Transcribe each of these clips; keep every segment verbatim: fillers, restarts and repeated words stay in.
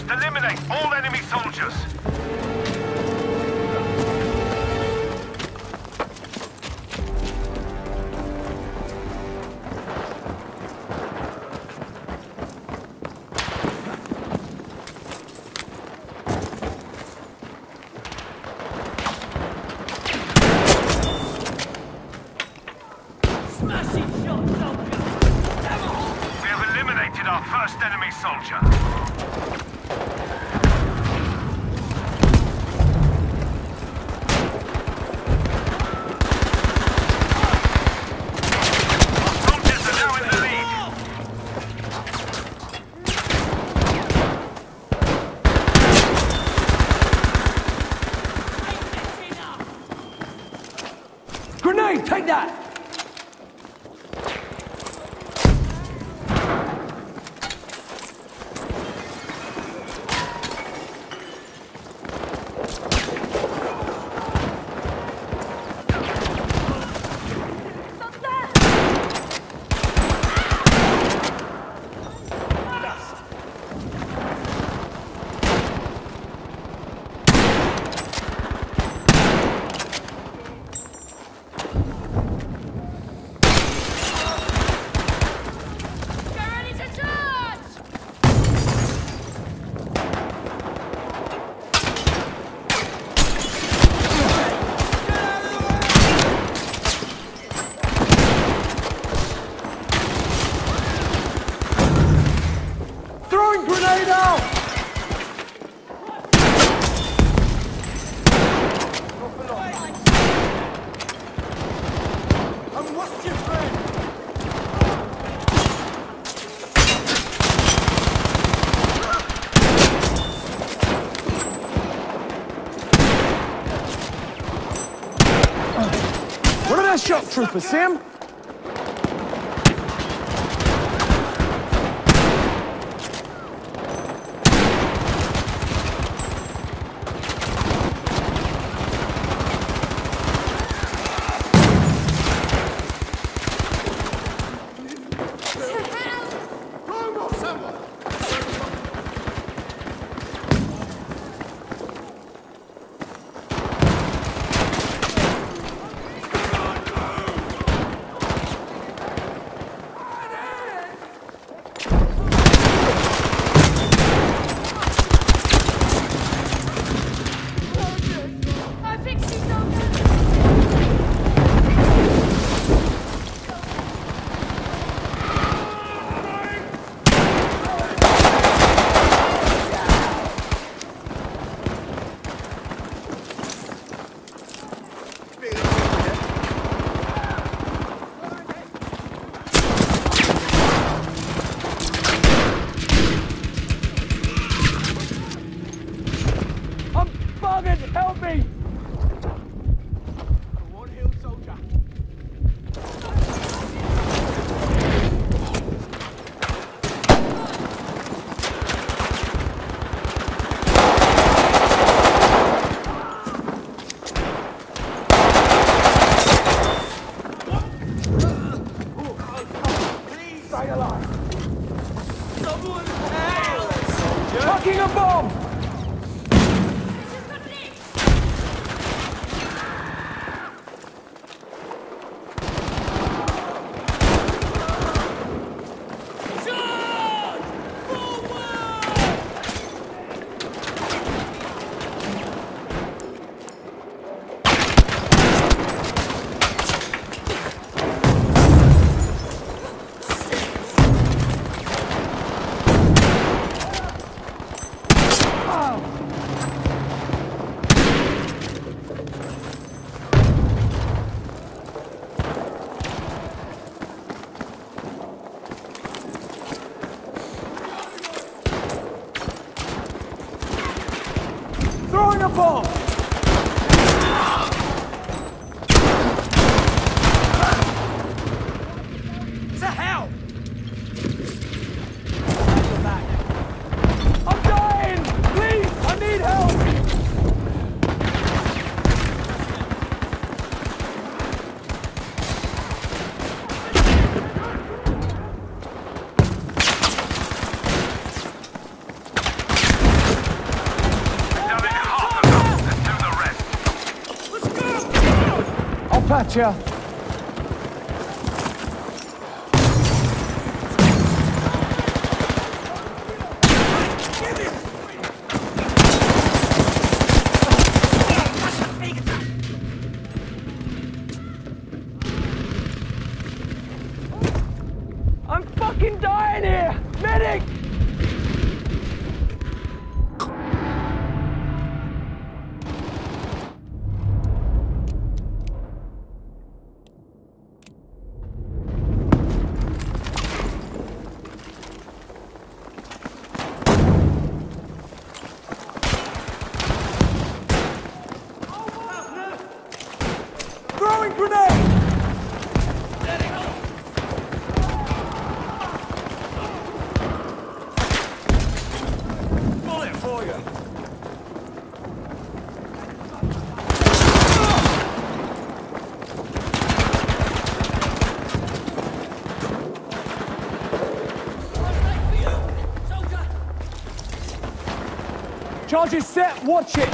must eliminate all enemy soldiers. Our first enemy soldier. Soldiers are now in the lead. Grenade, take that! Grenade out! And what's your friend? What are those shock troopers, Sam? Help me! One hill soldier. Please stay alive. Someone help! Fucking a bomb! Throwing a bomb! To hell! I'm dying! Please, I need help! patch ya. I'm fucking dying here! Medic! Throwing grenade! Bullet for you. Charge is set, watch it!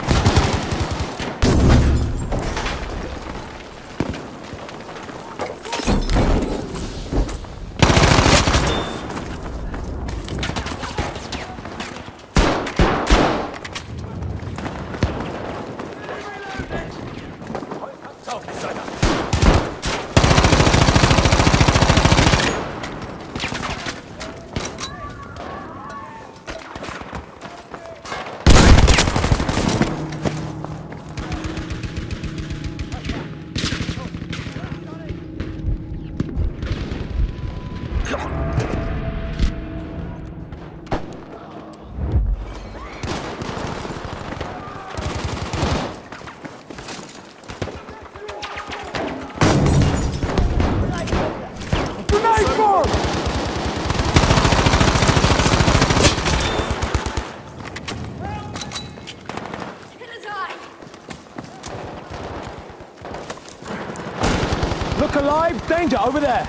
Look alive! Danger over there!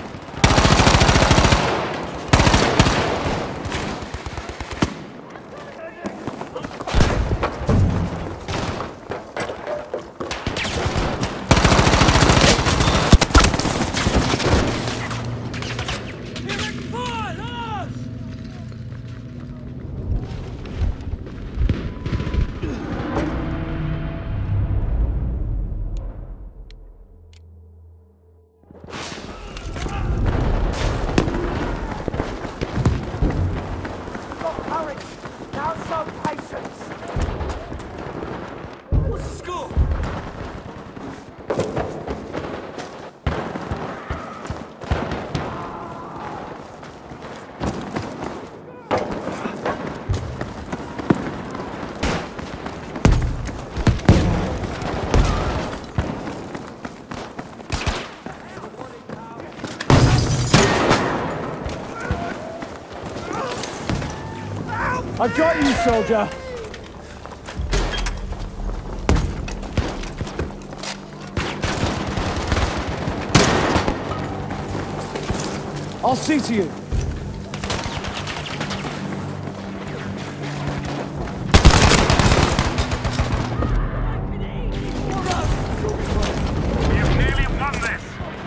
Now some patience. What's the score? I've got you, soldier! I'll see to you. We have nearly won this.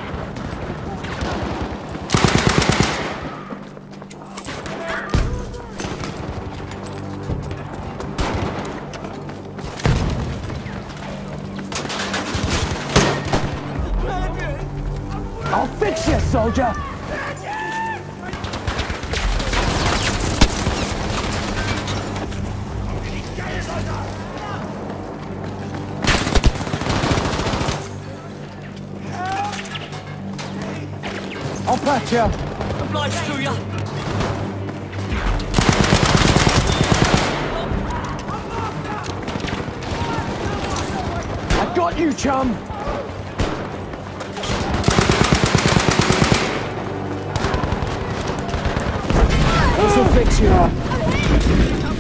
I'll fix you, soldier! I'll patch you. Obliged to ya. I got you, chum! This'll fix you.